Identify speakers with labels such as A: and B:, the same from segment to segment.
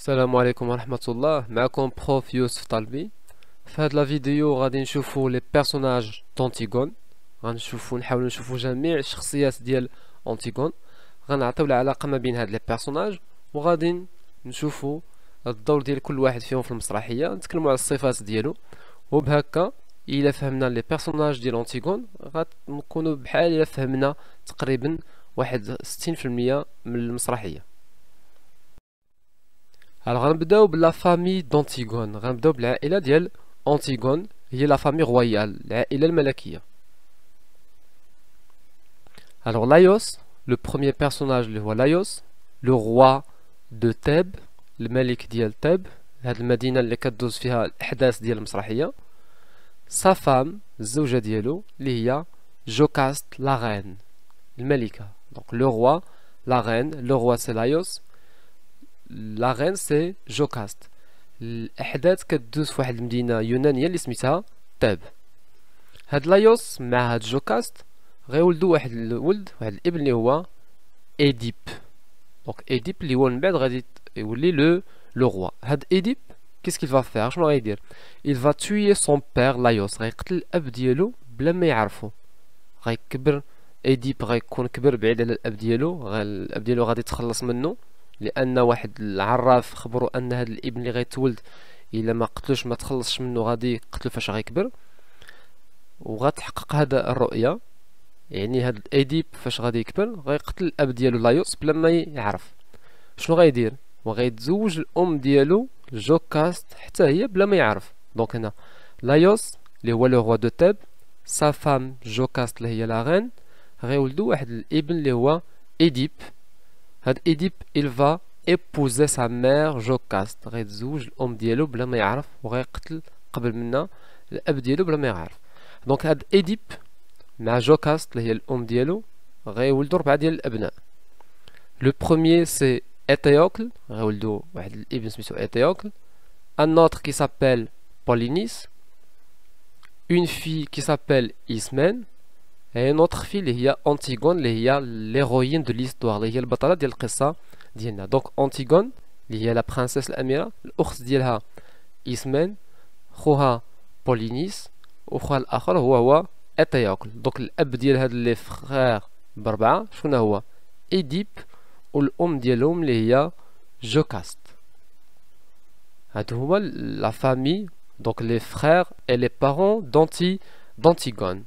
A: السلام عليكم ورحمة الله. معكم بروف يوسف طلبي. في هاد لا فيديو غادي نشوفو لي بيرسوناج دونتيغون. نحاولو نشوفو جميع الشخصيات ديال أنتيغون. غنعطيو العلاقة ما بين هاد لي بيرسوناج وغادي نشوفو الدور ديال كل واحد فيهم في المسرحية، نتكلمو على الصفات ديالو. وبهكا إلا فهمنا لي بيرسوناج ديال أنتيغون غنكونو بحال إلا فهمنا تقريبا واحد 60% من المسرحية. غنبداو بلا فامي دونتيغون، غنبداو بالعائلة ديال أنتيغون، هي لا فامي رويال، العائلة الملكية. لايوس، لو بروميير بيرسوناج اللي هو لايوس، لو روا دو تيب، الملك ديال تيب، هاد المدينة اللي كدوز فيها الأحداث ديال المسرحية. سا فام، الزوجة ديالو اللي هي جوكاست لا رين، الملكة. دونك لو روا، لا رين، لو روا سي لايوس، لا رين سي جوكاست. الاحداث كدوز في واحد المدينه يونانيه اللي سميتها تاب. هاد لايوس مع هاد جوكاست غيولدوا واحد الولد، واحد الابن اللي هو ايديب. دونك ايديب اللي هو من بعد غادي يولي لو روا. هاد ايديب كيس كيل فا فير، شنو غيدير؟ il va tuer son père لايوس، غيقتل الاب ديالو بلا ما يعرفو. غيكبر ايديب، غيكون كبر بعيد على الاب ديالو، الاب ديالو غادي يتخلص منه لان واحد العراف خبرو ان هاد الابن اللي غيتولد الا ما قتلوش ما تخلصش منه غادي يقتلو فاش غيكبر. وغتحقق هذا الرؤيه، يعني هاد ايديب فاش غادي يكبر غيقتل الاب ديالو لايوس بلا ما يعرف. شنو غيدير؟ وغيتزوج الام ديالو جوكاست حتى هي بلا ما يعرف. دونك هنا لايوس اللي هو لو روا دو تيب، سا فام جوكاست اللي هي لا رين، غيولدوا واحد الابن اللي هو ايديب. هاد ايديب il va épouser sa mère جوكاست، غيتزوج الام ديالو بلا ما يعرف وغيقتل قبل منا الاب ديالو بلا ما يعرف. دونك هاد ايديب مع جوكاست اللي هي الام ديالو غيولدوا 4 ديال الابناء. لو بروميير سي ايتيوكل، غيولدوا واحد الابن سميتو ايتيوكل. ان اوتر كي سابيل بولينيس، اون في كي سابيل اسمين، et une autre fille اللي هي أنتيغون اللي هي l'héroïne de l'histoire، اللي هي البطلة ديال القصة ديالنا. دونك أنتيغون اللي هي لا برانسيس الأميرة، الأخت ديالها إسمين، خوها بولينيس، وخوها الآخر هو إتيوكل. دونك الأب ديال هاد لي فخير ب4 شكون هو؟ إيديب، والأم ديالهم اللي هي جوكاست. هادو هما لا فامي، دونك لي فخير et les parents d'Antigone.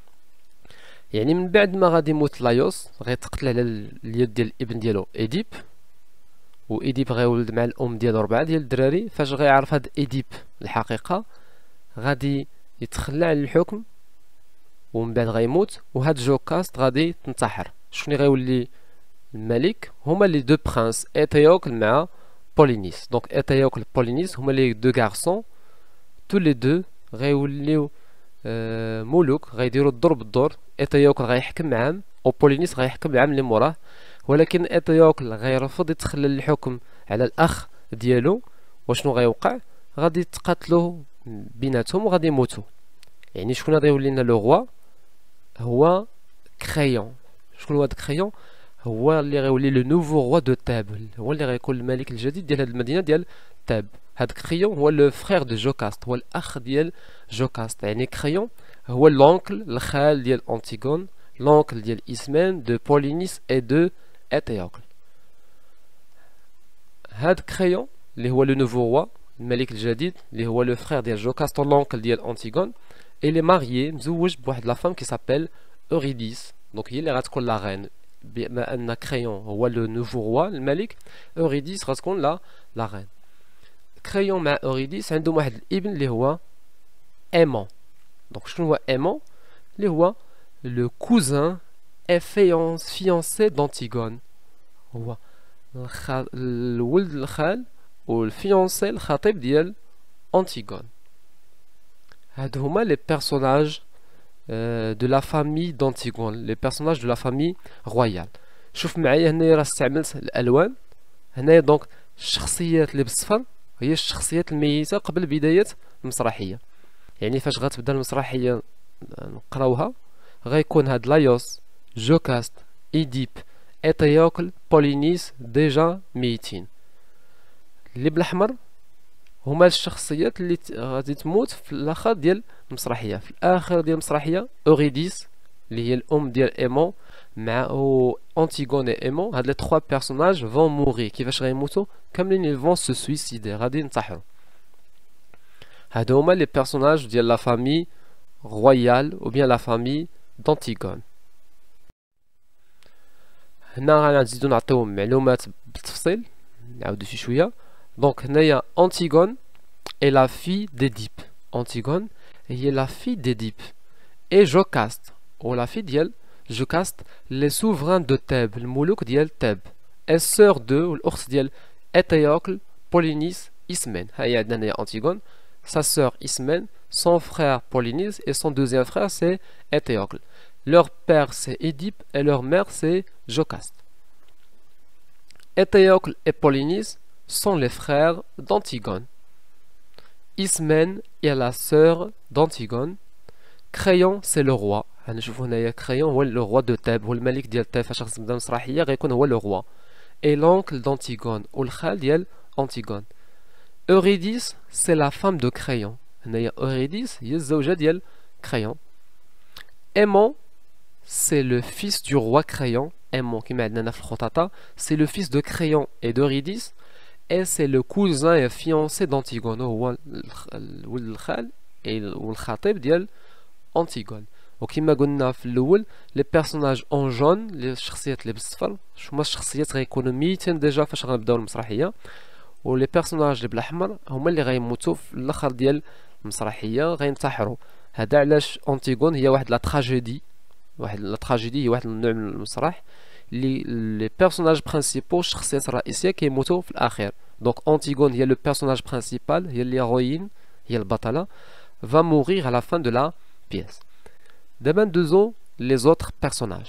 A: يعني من بعد ما غادي يموت لايوس غيتقتل على اليد ديال الابن ديالو ايديب، وايديب غيولد مع الام ديالو 4 ديال الدراري. فاش غيعرف هاد ايديب الحقيقه غادي يتخلى على الحكم ومن بعد غيموت، وهاد جوكاست غادي تنتحر. شكون غيولي الملك؟ هما لي دو برانس ايتيوكل مع بولينيس. دونك ايتيوكل بولينيس هما لي دو غارسون، تو لي دو غيوليو ملوك، غيديروا الدور بالدور. ايتيوكل غيحكم معاهم وبولينيس غيحكم العام اللي موراه، ولكن ايتيوكل غيرفض يتخلى الحكم على الاخ ديالو. وشنو غيوقع؟ غادي يتقاتلوا بيناتهم وغادي يموتوا. يعني شكون غادي يولي لنا لو روا؟ هو كريون. شكون هو هذا كريون؟ هو اللي غيولي لو نوفو روا دو تاب، هو اللي غيكون الملك الجديد ديال هذه المدينه ديال تاب. هاد كريون هو لو فرير دو جوكاست، هو الاخ ديال جوكاست. يعني كريون هو لونكل، الخال ديال أنتيغون، لونكل ديال إسمين، دو بولينيس اي دو إتيوكل. هاد كريون اللي هو لو نوفو روا، الملك الجديد اللي هو لو فرير ديال جوكاست لونكل ديال أنتيغون، إلي ماريي، مزوج بواحد لا فام كي سابيل أوريديس. دونك هي اللي غتكون لا غين. بما أن كريون هو لو نوفو روا الملك، أوريديس غتكون لا غين. كريون مع أوريديس عندهم واحد الابن اللي هو ايمون. دونك شنو هو ايمون؟ اللي هو لو كوزان اي فيونسي دانتيغون، هو الولد الخال والفيونسي الخطيب ديال أنتيغون. هادو هما لي بيرسوناج دو لا فامي دانتيغون، لي بيرسوناج دو لا فامي رويال. شوف معايا هنايا راه استعملت الالوان. هنايا دونك الشخصيات اللي بالصفر هي الشخصيات الميتة قبل بداية المسرحية. يعني فاش غتبدا المسرحية نقراوها غيكون هاد لايوس، جوكاست، ايديب، ايتيوكل، بولينيس ديجا ميتين. اللي بالاحمر هما الشخصيات اللي غادي تموت في الاخر ديال المسرحيه. في الاخر ديال المسرحيه اوريديس اللي هي الام ديال ايمون مع انتيغون اي ايمون، هاد لي 3 بيرسوناج فون موري. كيفاش غيموتوا؟ كاملين ils vont se suicider، غادي ينتحروا. هادو هما لي بيرسوناج ديال لا فامي رويال ou bien la famille d'Antigone. هنا غنزيدو نعطيو معلومات بالتفصيل نعاودو شي شويه. دونك هنايا Antigone est la fille d'Édipe. Antigone هي la fille d'Édipe et Jocaste ou la fille ديال Jocaste les souverains de Thèbes، الملوك ديال Thèbes. est sœur de والأخت ديال Étéocle, Polynice, Ismène. هاهي عندنا هنايا Antigone، sa sœur Ismène, son frère Polynice et son deuxième frère c'est Étéocle. Leur père c'est Édipe et leur mère c'est Jocaste. Étéocle et Polynice sont les frères d'Antigone. Ismène est la sœur d'Antigone. Créon c'est le roi. غنشوفو هنايا Créon هو le roi de Thèbes، هو الملك ديال Thèbes. فاش غتبدا المسرحية غيكون هو le roi. Et l'oncle d'Antigone والخال ديال Antigone. Eurydice c'est la femme de Créon. هنايا Eurydice هي الزوجة ديال Créon. Aimon c'est le fils du roi Créon. Aimon كيما عندنا في الخطاطة c'est le fils de Créon et d'Eurydice et c'est le cousin et fiancé d'Antigone. هو ولد الخال والخطيب ديال Antigone. وكما قلنا في الاول لي بيرسوناج اون جون، لي الشخصيات اللي بالصفر هما الشخصيات غيكونوا ميتين ديجا فاش غنبداو المسرحيه، ولي بيرسوناج اللي بالاحمر هما اللي غيموتوا في الاخر ديال المسرحيه، غينتحروا. هذا علاش Antigone هي واحد لا تراجيدي. واحد لا تراجيدي هي واحد النوع من المسرح اللي لي بيرسوناج برينسيبو الشخصيات الرئيسيه كيموتوا في الاخير. دونك Antigone هي لو بيرسوناج برينسيبال، هي الهيروين، هي البطله، va mourir à la fin de la pièce. دابا ندوزو لي زوتر بيرسوناج.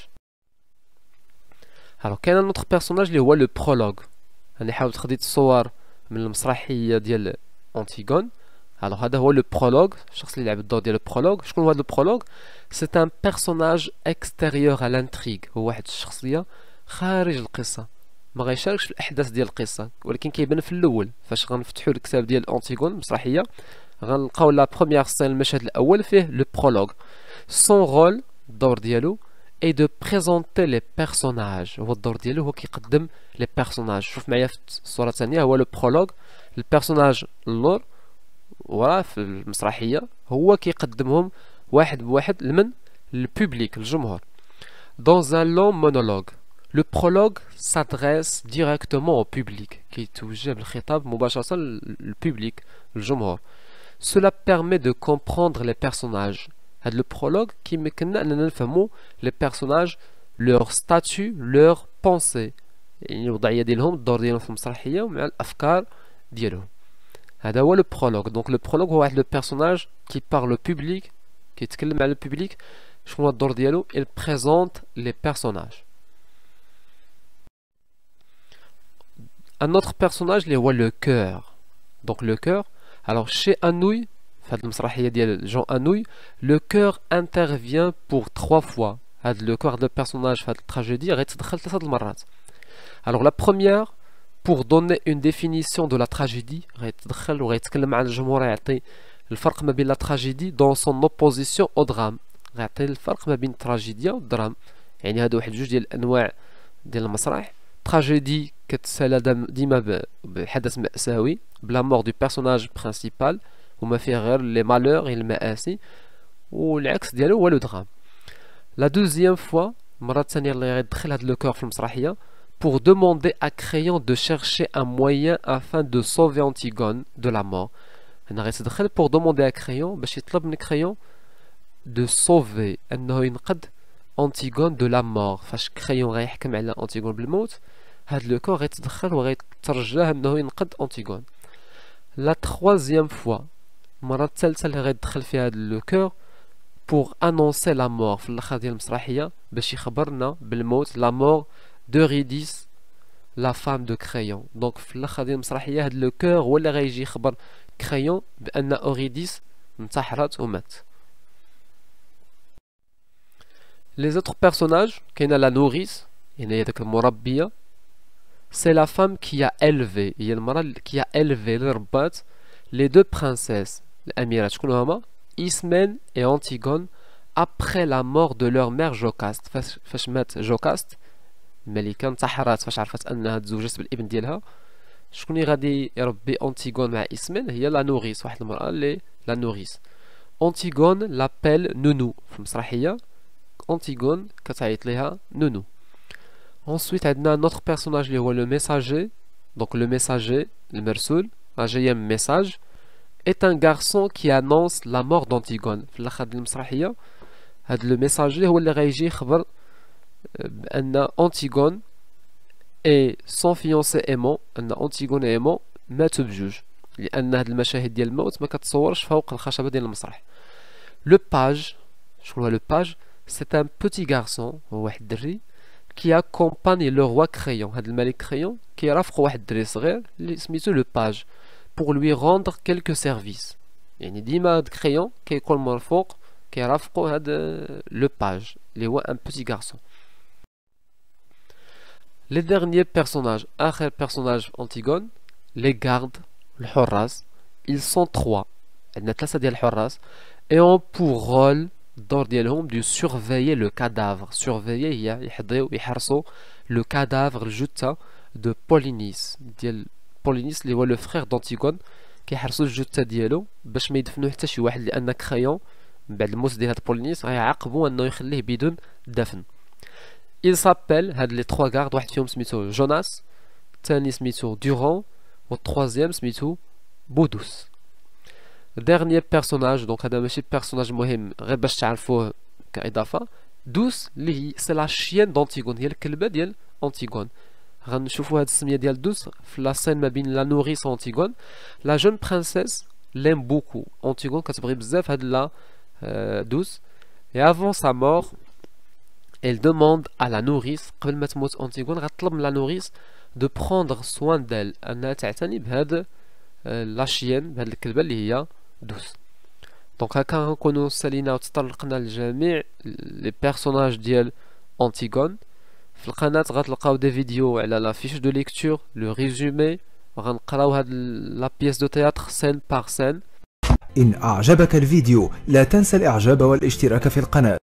A: الوغ كاين ان اوتر بيرسوناج اللي هو لو برولوغ. غنحاول خديت الصور من المسرحيه ديال Antigone. الوغ هذا هو لو برولوغ، الشخص اللي لعب الدور ديال البرولوغ. شكون هو هذا البرولوغ؟ سي ان بيرسوناج اكستيريور على لانتريغ، هو واحد الشخصيه خارج القصه، ما غيشاركش في الاحداث ديال القصه، ولكن كيبان في الاول. فاش غنفتحوا الكتاب ديال Antigone المسرحيه غنلقاو لا بروميير سين، المشهد الاول فيه لو برولوغ. son rôle الدور ديالو est de présenter les personnages. هو الدور ديالو هو كيقدم لي بيرسوناج. شوف معايا في الصوره الثانيه هو لو برولوغ، البيرسوناج اللور وراه في المسرحيه هو كيقدمهم واحد بواحد لمن؟ للبوبليك، الجمهور. dans un long monologue le prologue s'adresse directement au public، كيتوجه بالخطاب مباشره للبوبليك، الجمهور. cela permet de comprendre les personnages. هاد لو برولوغ كيمكننا اننا نفهمو لي بيرسوناج، لور ستاتيو، لور بونسي، يعني الوضعيه ديالهم، الدور ديالهم في المسرحيه ومع الافكار ديالهم. هذا هو لو برولوغ. دونك لو برولوغ هو واحد لو بيرسوناج كي بارل بوبليك، كيتكلم على البوبليك. شنو هو الدور ديالو؟ il présente les personnages. un autre personnage اللي هو لو كور. دونك لو كور alors chez Anouilh في هاد المسرحيه ديال جون انوي لو كور انترفيان بور 3 فوا. هاد لو كور دو بيرسوناج في هاد التراجيدي غيتدخل 3 المرات. alors la première pour donner une définition de la tragédie، غيتدخل وغيتكلم عن الجمهور، يعطي الفرق ما بين لا تراجيدي دون سون اوبوزيسيون او درام، غيعطي الفرق ما بين التراجيديا والدرام. يعني هادو واحد جوج ديال الانواع ديال المسرح. تراجيدي كتسالى ديما بحدث مأساوي بلا مور دو بيرسوناج برينسيبال، وما فيه غير لي مالور هي المآسي، والعكس ديالو هو لو درام. لا دوزيام فوا، المره الثانيه اللي غيدخل هاد لو كور في المسرحيه pour demander à Créon de chercher un moyen afin de sauver Antigone de la mort. هنا غيتدخل pour demander à Créon باش يطلب من Créon de sauver انه ينقذ Antigone de la mort. فاش Créon غيحكم على Antigone بالموت، هاد لو كور غيتدخل وغيترجاه انه ينقذ Antigone. لا troisième fois، المره الثالثه اللي غيدخل فيها هاد لو كور pour annoncer la mort في الاخر ديال المسرحيه باش يخبرنا بالموت، la mort d'Eurydice la femme de Créon. دونك في الاخر ديال المسرحيه هاد لو كور هو اللي غيجي يخبر كريون بان اوريديس انتحرت ومات. لي زوتر بيرسوناج كاينه لا نوريس، يعني هي داك المربيه، c'est la femme qui a élevé, هي المرأة qui a élevé اللي ربات les deux princesses الأميرات شكون هما Ismène et Antigone après la mort de leur mère Jocaste. فاش مات جوكاست الملكة انتحرت فاش عرفت انها تزوجت بالابن ديالها. شكون اللي غادي يربي أنتيغون مع إسمين؟ هي لا نوريس، واحد المرأة اللي لا نوريس. أنتيغون لابيل نونو في المسرحية، أنتيغون كتعيط ليها نونو. Ensuite عندنا notre personnage اللي هو لو ميساجي. Donc le messager المرسول جاية من message est un garçon qui annonce la mort d'Antigone. في الاخر ديال المسرحية هاد لو ميساجي هو اللي غيجي يخبر بأن أنتيغون et son fiancé aimant أن أنتيغون ايمون ماتوا بجوج، لأن هاد المشاهد ديال الموت ما كتصورش فوق الخشبة ديال المسرح. لو باج، شكون هو لو باج؟ c'est un petit garçon، هو واحد الدري qui accompagne le roi Crayon. هاد الملك كريون كيرافقو واحد الدري صغير اللي سميتو لو باج pour lui rendre quelques services. يعني ديما هاد كريون كيكون مرفوق كيرافقو هاد لو باج اللي هو un petit garçon. Les derniers personnages, آخر personnage Antigone, les gardes, الحراس, ils sont 3. عندنا 3 ديال الحراس et ont pour rôle الدور ديالهم de surveiller le cadavre. Surveiller هي يحضيو يحرسوا le cadavre الجثة de Polynice ديال Polynice اللي هو le frère d'Antigone. كيحرسوا الجثة ديالو باش ما يدفنوا حتى شي واحد، لأن كريون من بعد الموت ديال هاد بولينيس غيعاقبوا أنه يخليه بدون دفن. Il s'appelle هاد لي 3 gardes، واحد فيهم سميتو جوناس، الثاني سميتو دوران، والتروازيام سميتو بودوس. dernier personnage، دونك هذا ماشي بيرسوناج مهم غير باش تعرفوه كإضافة. دوس اللي هي سي لا شيان دونتيغون، هي الكلبة ديال أنتيغون. غنشوفوا هاد السمية ديال دوس في لا سين ما بين لا نوريس و أنتيغون. لا جون برانسيس ليم بوكو أنتيغون، كتبغي بزاف هاد لا دوس. et avant sa mort elle demande à la nourrice، قبل ما تموت أنتيغون غتطلب من لا نوريس de prendre soin d'elle، أنها تعتني بهاد لا شيان، بهاد الكلبة اللي هي دوس. دونك هكا غنكونو سالينا وتطرقنا لجميع لي بيرسوناج ديال أنتيغون. في القناة غتلقاو دي فيديو على لا فيش دو ليكتور، لو ريزومي، غنقراو هاد لا بيس دو تياتر سين بار سين.
B: إن أعجبك الفيديو لا تنسى الإعجاب والاشتراك في القناة.